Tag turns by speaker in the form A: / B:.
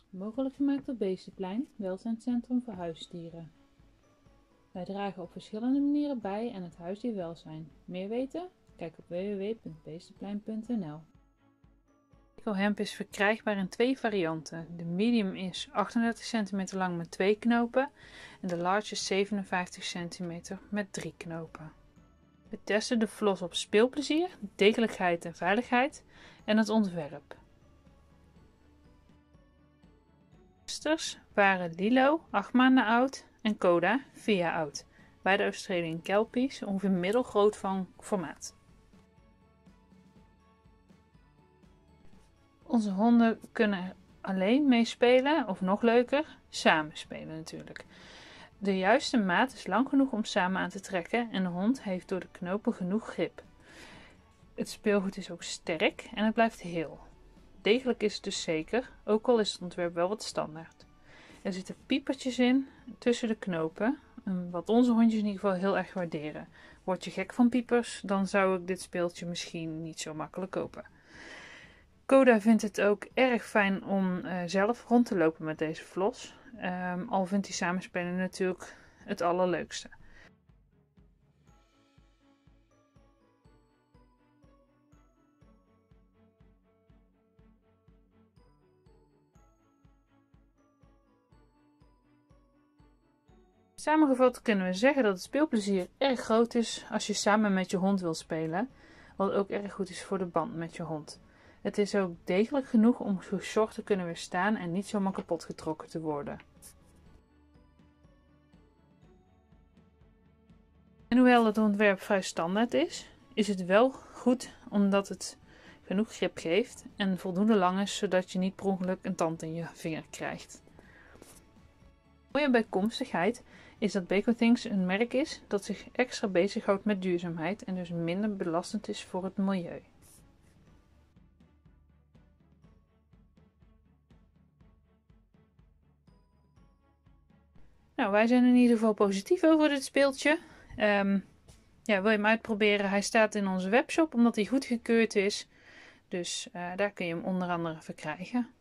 A: Mogelijk gemaakt door Beestenplein, welzijnscentrum voor huisdieren. Wij dragen op verschillende manieren bij aan het huisdierwelzijn. Meer weten? Kijk op www.beestenplein.nl. Eco-hemp is verkrijgbaar in 2 varianten. De medium is 38 cm lang met 2 knopen en de large is 57 cm met 3 knopen. We testen de vlos op speelplezier, degelijkheid en veiligheid en het ontwerp. Testers waren Lilo, 8 maanden oud, en Coda, 4 jaar oud. Beide Australian Kelpies, ongeveer middelgroot van formaat. Onze honden kunnen er alleen mee spelen, of nog leuker, samen spelen natuurlijk. De juiste maat is lang genoeg om samen aan te trekken en de hond heeft door de knopen genoeg grip. Het speelgoed is ook sterk en het blijft heel. Degelijk is het dus zeker, ook al is het ontwerp wel wat standaard. Er zitten piepertjes in tussen de knopen, wat onze hondjes in ieder geval heel erg waarderen. Word je gek van piepers, dan zou ik dit speeltje misschien niet zo makkelijk kopen. Coda vindt het ook erg fijn om zelf rond te lopen met deze vlos, al vindt hij samenspelen natuurlijk het allerleukste. Samengevat kunnen we zeggen dat het speelplezier erg groot is als je samen met je hond wilt spelen, wat ook erg goed is voor de band met je hond. Het is ook degelijk genoeg om gesjord te kunnen weerstaan en niet zomaar kapot getrokken te worden. En hoewel het ontwerp vrij standaard is het wel goed omdat het genoeg grip geeft en voldoende lang is zodat je niet per ongeluk een tand in je vinger krijgt. Mooie bijkomstigheid is dat Becothings een merk is dat zich extra bezighoudt met duurzaamheid en dus minder belastend is voor het milieu. Nou, wij zijn in ieder geval positief over dit speeltje. Wil je hem uitproberen? Hij staat in onze webshop omdat hij goedgekeurd is. Dus daar kun je hem onder andere verkrijgen.